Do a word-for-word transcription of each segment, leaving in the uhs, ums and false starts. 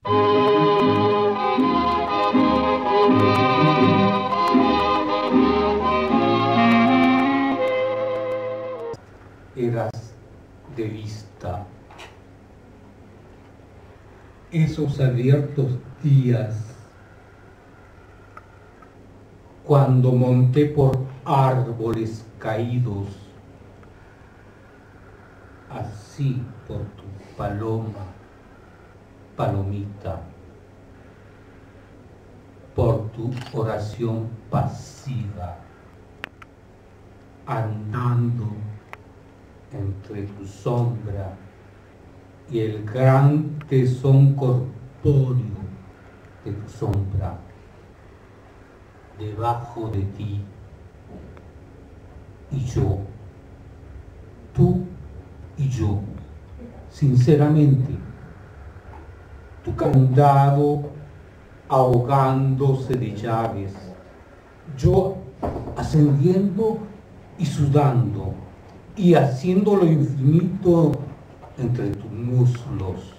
Eras de vista esos abiertos días cuando monté por árboles caídos, así por tu paloma, palomita, por tu oración pasiva, andando entre tu sombra y el gran tesón corpóreo de tu sombra, debajo de ti, y yo, tú y yo, sinceramente, tu candado ahogándose de llaves, yo ascendiendo y sudando, y haciendo lo infinito entre tus muslos.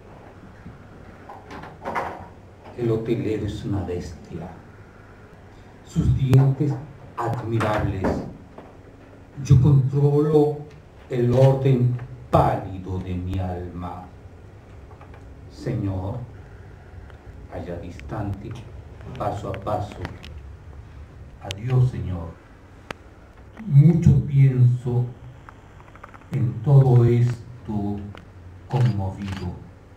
El hotelero es una bestia, sus dientes admirables. Yo controlo el orden pálido de mi alma. Señor, allá distante, paso a paso. Adiós, Señor. Mucho pienso en todo esto conmovido,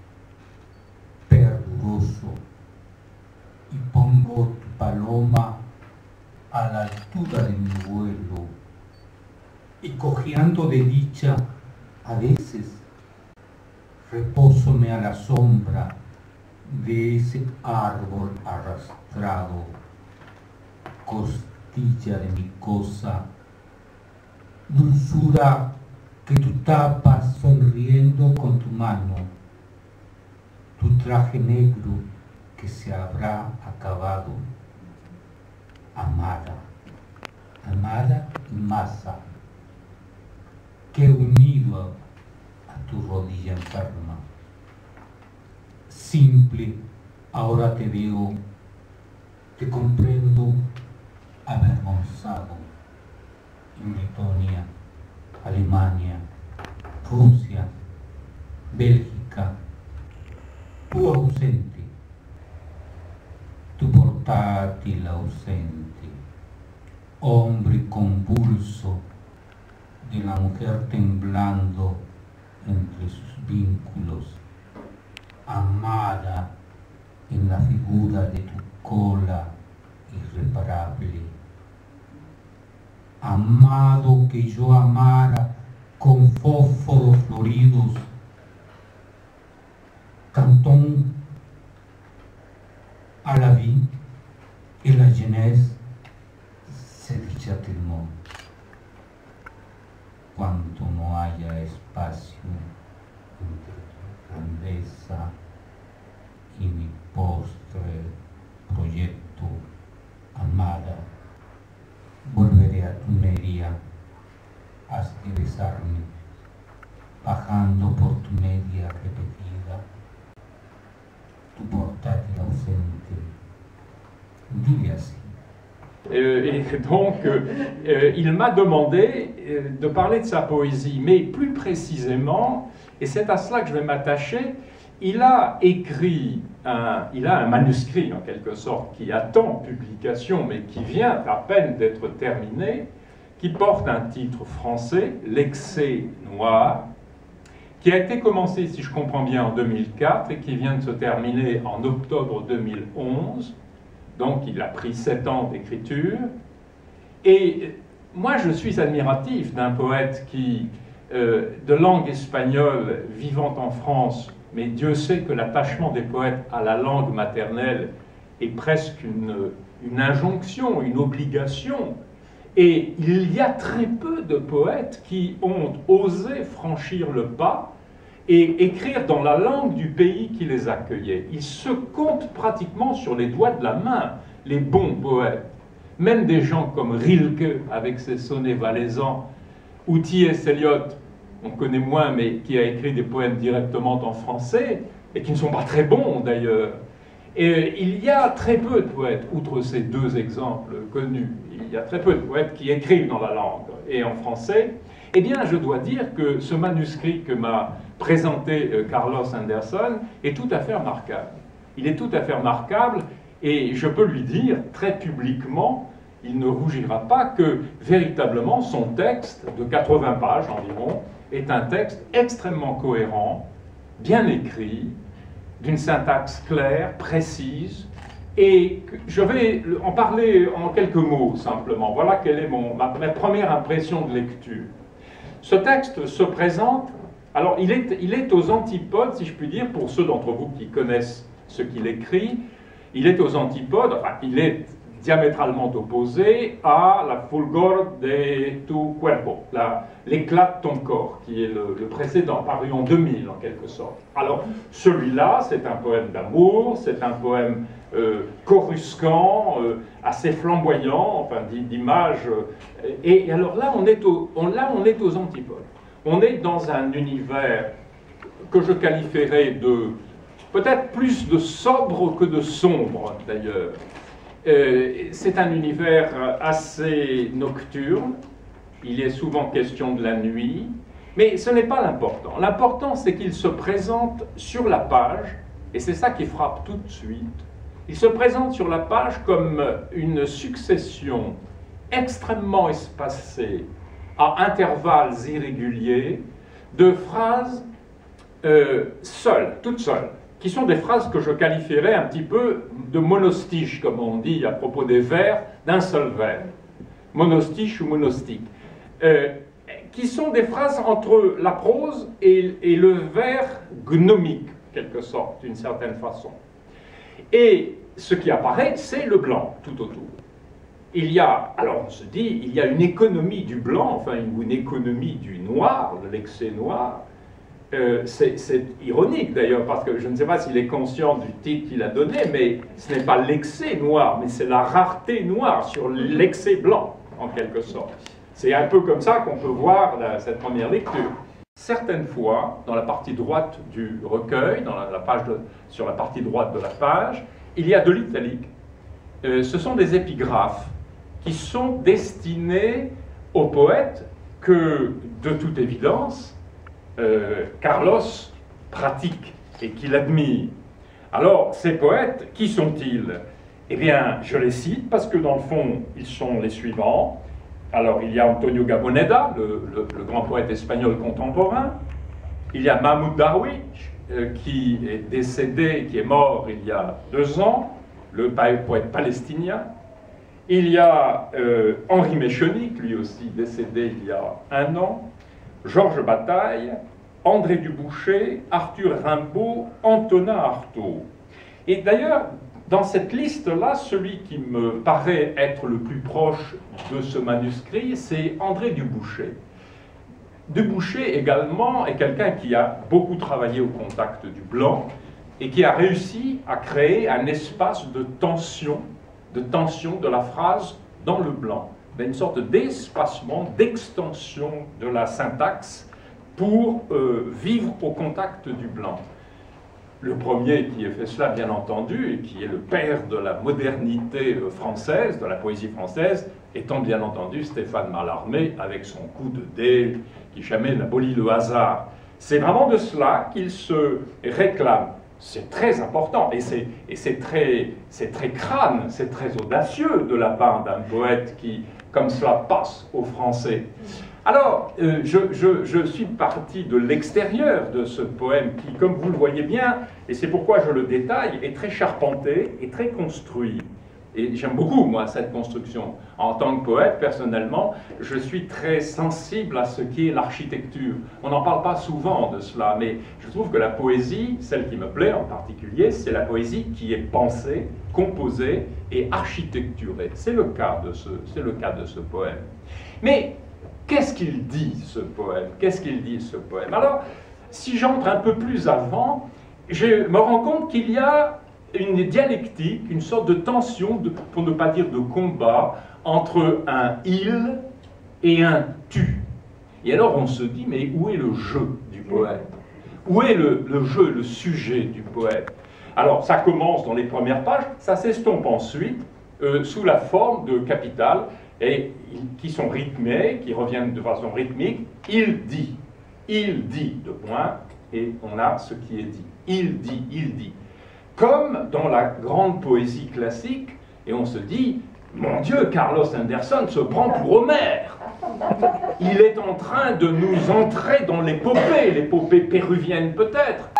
perduroso, y pongo tu paloma a la altura de mi vuelo, y cojeando de dicha, a veces repósome a la sombra de ese árbol arrastrado, costilla de mi cosa, dulzura que tú tapas sonriendo con tu mano, tu traje negro que se habrá acabado, amada, amada y masa, que unido a, a tu rodilla enferma. Simple, ahora te veo, te comprendo avergonzado, en Letonia, Alemania, Rusia, Bélgica, tú ausente, tu portátil ausente, hombre convulso de la mujer temblando entre sus vínculos, amada en la figura de tu cola irreparable. Amado que yo amara con fósforos floridos, Cantón à la vie et la jeunesse, c'est le châtiment. Cuando no haya espacio entre tu grandeza y mi postre proyecto, amada, volveré a tu media, has de besarme, bajando por tu media repetida, tu portátil ausente, dile así. Euh, et donc, euh, il m'a demandé euh, de parler de sa poésie, mais plus précisément, et c'est à cela que je vais m'attacher, il a écrit, un, il a un manuscrit en quelque sorte qui attend publication, mais qui vient à peine d'être terminé, qui porte un titre français, L'excès noir, qui a été commencé, si je comprends bien, en deux mille quatre et qui vient de se terminer en octobre deux mille onze. Donc il a pris sept ans d'écriture. Et moi je suis admiratif d'un poète qui, euh, de langue espagnole, vivant en France, mais Dieu sait que l'attachement des poètes à la langue maternelle est presque une, une injonction, une obligation. Et il y a très peu de poètes qui ont osé franchir le pas et écrire dans la langue du pays qui les accueillait. Ils se comptent pratiquement sur les doigts de la main, les bons poètes. Même des gens comme Rilke, avec ses sonnets valaisans, ou T S Eliot, on connaît moins, mais qui a écrit des poèmes directement en français, et qui ne sont pas très bons d'ailleurs. Et il y a très peu de poètes, outre ces deux exemples connus, il y a très peu de poètes qui écrivent dans la langue et en français. Eh bien, je dois dire que ce manuscrit que m'a présenté Carlos Anderson est tout à fait remarquable. Il est tout à fait remarquable et je peux lui dire très publiquement, il ne rougira pas, que véritablement son texte de quatre-vingts pages environ est un texte extrêmement cohérent, bien écrit, d'une syntaxe claire, précise, et je vais en parler en quelques mots simplement. Voilà quelle est mon, ma, ma première impression de lecture. Ce texte se présente, alors il est, il est aux antipodes, si je puis dire, pour ceux d'entre vous qui connaissent ce qu'il écrit, il est aux antipodes, enfin il est diamétralement opposé à la Fulgor de tu cuerpo, l'éclat de ton corps, qui est le, le précédent, paru en deux mille en quelque sorte. Alors celui-là, c'est un poème d'amour, c'est un poème euh, coruscant, euh, assez flamboyant, enfin d'images. Euh, et, et alors là on, est au, on, là, on est aux antipodes. On est dans un univers que je qualifierais de peut-être plus de sobre que de sombre d'ailleurs. Euh, c'est un univers assez nocturne, il est souvent question de la nuit, mais ce n'est pas l'important. L'important, c'est qu'il se présente sur la page, et c'est ça qui frappe tout de suite, il se présente sur la page comme une succession extrêmement espacée, à intervalles irréguliers, de phrases euh, seules, toutes seules, qui sont des phrases que je qualifierais un petit peu de monostiches, comme on dit à propos des vers, d'un seul vers. Monostiche ou monostique. Euh, qui sont des phrases entre la prose et, et le vers gnomique, quelque sorte, d'une certaine façon. Et ce qui apparaît, c'est le blanc, tout autour. Il y a, alors on se dit, il y a une économie du blanc, enfin une, une économie du noir, de l'excès noir. Euh, c'est ironique d'ailleurs, parce que je ne sais pas s'il est conscient du titre qu'il a donné, mais ce n'est pas l'excès noir, mais c'est la rareté noire sur l'excès blanc, en quelque sorte. C'est un peu comme ça qu'on peut voir la, cette première lecture. Certaines fois, dans la partie droite du recueil, dans la, la page de, sur la partie droite de la page, il y a de l'italique. Euh, ce sont des épigraphes qui sont destinées aux poètes que, de toute évidence, Euh, Carlos pratique et qu'il admire. Alors, ces poètes, qui sont-ils? Eh bien, je les cite parce que dans le fond, ils sont les suivants. Alors, il y a Antonio Gaboneda, le, le, le grand poète espagnol contemporain. Il y a Mahmoud Darwish, euh, qui est décédé, qui est mort il y a deux ans, le poète palestinien. Il y a euh, Henri Méchenique, lui aussi décédé il y a un an. Georges Bataille, André Dubouché, Arthur Rimbaud, Antonin Artaud. Et d'ailleurs, dans cette liste-là, celui qui me paraît être le plus proche de ce manuscrit, c'est André Dubouché. Dubouché également est quelqu'un qui a beaucoup travaillé au contact du blanc et qui a réussi à créer un espace de tension, de tension de la phrase dans le blanc. Une sorte d'espacement, d'extension de la syntaxe pour euh, vivre au contact du blanc. Le premier qui a fait cela, bien entendu, et qui est le père de la modernité française, de la poésie française, étant bien entendu Stéphane Mallarmé, avec son coup de dé qui jamais n'abolit le hasard. C'est vraiment de cela qu'il se réclame. C'est très important, et c'est très, très crâne, c'est très audacieux de la part d'un poète qui, comme cela, passe au français. Alors, euh, je, je, je suis parti de l'extérieur de ce poème qui, comme vous le voyez bien, et c'est pourquoi je le détaille, est très charpenté et très construit. Et j'aime beaucoup, moi, cette construction. En tant que poète, personnellement, je suis très sensible à ce qu'est l'architecture. On n'en parle pas souvent de cela, mais je trouve que la poésie, celle qui me plaît en particulier, c'est la poésie qui est pensée, composée et architecturée. C'est le cas de ce, c'est le cas de ce poème. Mais qu'est-ce qu'il dit, ce poème? Qu'est-ce qu'il dit, ce poème? Alors, si j'entre un peu plus avant, je me rends compte qu'il y a une dialectique, une sorte de tension, de, pour ne pas dire de combat, entre un « il » et un « tu ». Et alors on se dit, mais où est le jeu du poète? Où est le, le jeu, le sujet du poète? Alors, ça commence dans les premières pages, ça s'estompe ensuite euh, sous la forme de capitales, et qui sont rythmées, qui reviennent de façon rythmique. Il dit, il dit, de point, et on a ce qui est dit. Il dit, il dit. Comme dans la grande poésie classique, et on se dit, mon Dieu, Carlos Anderson se prend pour Homère. Il est en train de nous entrer dans l'épopée, l'épopée péruvienne peut-être,